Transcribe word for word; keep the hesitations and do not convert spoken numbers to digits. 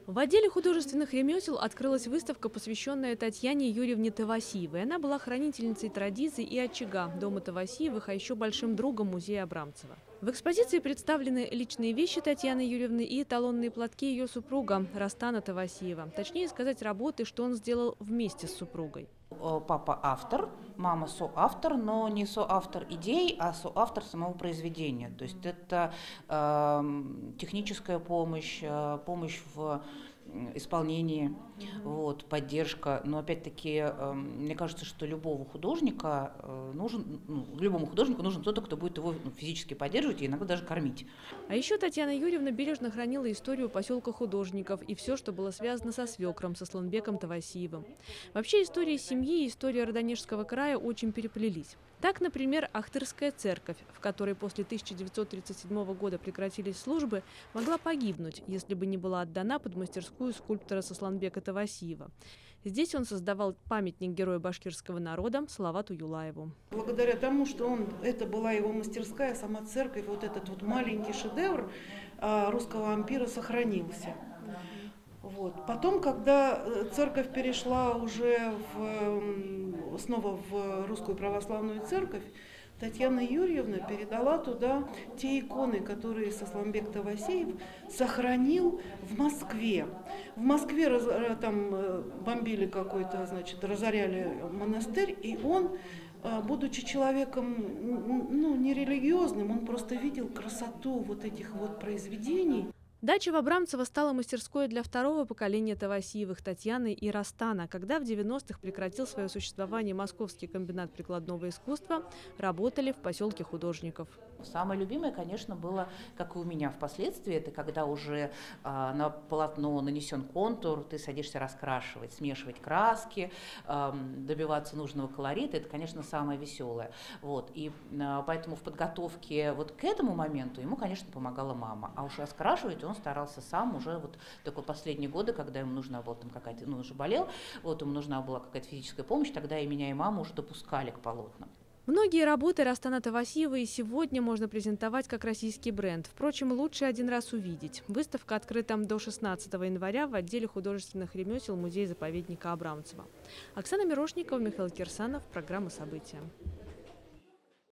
В отделе художественных ремесел открылась выставка, посвященная Татьяне Юрьевне Тавасиевой. Она была хранительницей традиций и очага дома Тавасиевых, а еще большим другом музея Абрамцева. В экспозиции представлены личные вещи Татьяны Юрьевны и эталонные платки ее супруга Растана Тавасиева. Точнее сказать, работы, что он сделал вместе с супругой. Папа автор, мама соавтор, но не соавтор идей, а соавтор самого произведения. То есть это э, техническая помощь, э, помощь в исполнении, вот, поддержка. Но опять-таки, э, мне кажется, что любого художника э, нужен, ну, любому художнику нужен кто-то, кто будет его ну, физически поддерживать и иногда даже кормить. А еще Татьяна Юрьевна бережно хранила историю поселка художников и все, что было связано со свекром, со Сланбеком Тавасиевым. Вообще история семьи и история Родонежского края очень переплелись. Так, например, Ахтырская церковь, в которой после тысяча девятьсот тридцать седьмого года прекратились службы, могла погибнуть, если бы не была отдана под мастерскую скульптора Сосланбека Тавасиева. Здесь он создавал памятник герою башкирского народа Салавату Юлаеву. Благодаря тому, что он, это была его мастерская, сама церковь, вот этот вот маленький шедевр русского ампира сохранился. Вот. Потом, когда церковь перешла уже в, снова в русскую православную церковь, Татьяна Юрьевна передала туда те иконы, которые Сосланбек Тавасиев сохранил в Москве. В Москве раз, там бомбили какой-то, значит, разоряли монастырь, и он, будучи человеком ну, нерелигиозным, он просто видел красоту вот этих вот произведений. Дача в Абрамцево стала мастерской для второго поколения Тавасиевых Татьяны и Растана, когда в девяностых прекратил свое существование Московский комбинат прикладного искусства, работали в поселке художников. Самое любимое, конечно, было, как и у меня впоследствии, это когда уже э, на полотно нанесен контур, ты садишься раскрашивать, смешивать краски, э, добиваться нужного колорита. Это, конечно, самое веселое. Вот. И э, поэтому в подготовке вот к этому моменту ему, конечно, помогала мама. А уж раскрашивать он старался сам уже вот только последние годы, когда ему нужна была там какая-то, ну, он уже болел, вот ему нужна была какая-то физическая помощь, тогда и меня, и маму уже допускали к полотнам. Многие работы Растана Тавасиева и сегодня можно презентовать как российский бренд. Впрочем, лучше один раз увидеть. Выставка открыта до шестнадцатого января в отделе художественных ремесел музея-заповедника Абрамцева. Оксана Мирошникова, Михаил Кирсанов. Программа «События».